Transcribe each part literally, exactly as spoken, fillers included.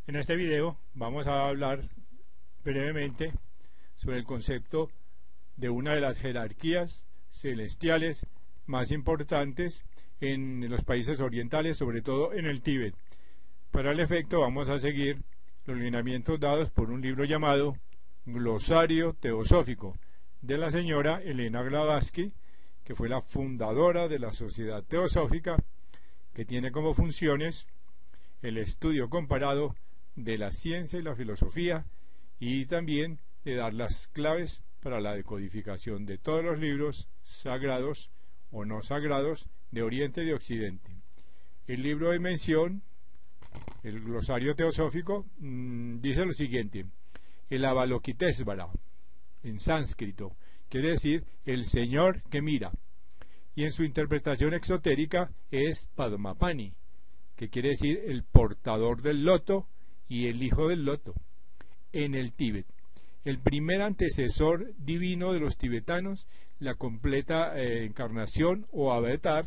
En este video vamos a hablar brevemente sobre el concepto de una de las jerarquías celestiales más importantes en los países orientales, sobre todo en el Tíbet. Para el efecto vamos a seguir los lineamientos dados por un libro llamado Glosario Teosófico de la señora Elena Blavatsky, que fue la fundadora de la Sociedad Teosófica, que tiene como funciones el estudio comparado de la ciencia y la filosofía, y también de dar las claves para la decodificación de todos los libros sagrados o no sagrados de Oriente y de Occidente. El libro de mención, el Glosario Teosófico, mmm, dice lo siguiente: el Avalokitesvara, en sánscrito, quiere decir el Señor que mira, y en su interpretación exotérica es Padmapani, que quiere decir el portador del loto y el hijo del loto. En el Tíbet, el primer antecesor divino de los tibetanos, la completa eh, encarnación o avatar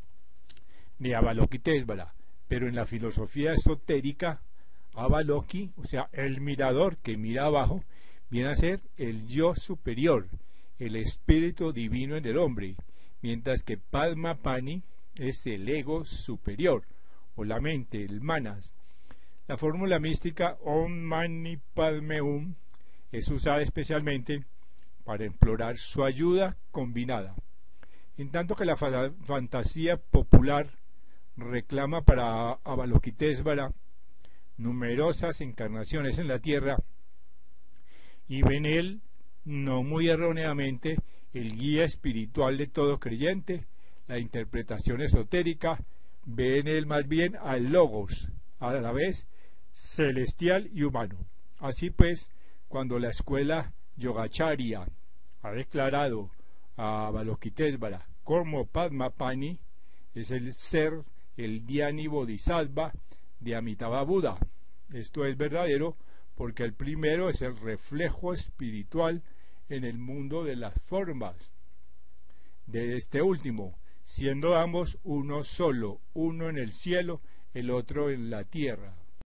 de Avalokitesvara, pero en la filosofía esotérica, Avaloki, o sea, el mirador que mira abajo, viene a ser el yo superior, el espíritu divino en el hombre, mientras que Padmapani es el ego superior, o la mente, el manas. La fórmula mística Om Mani Padme Hum es usada especialmente para implorar su ayuda combinada, en tanto que la fa fantasía popular reclama para Avalokitesvara numerosas encarnaciones en la tierra, y ve en él, no muy erróneamente, el guía espiritual de todo creyente. La interpretación esotérica ve en él más bien al Logos, a la vez celestial y humano. Así pues, cuando la escuela Yogacharya ha declarado a Avalokitesvara como Padmapani, es el ser, el Dhyani Bodhisattva de Amitabha Buddha. Esto es verdadero porque el primero es el reflejo espiritual en el mundo de las formas de este último, siendo ambos uno solo, uno en el cielo, el otro en la tierra.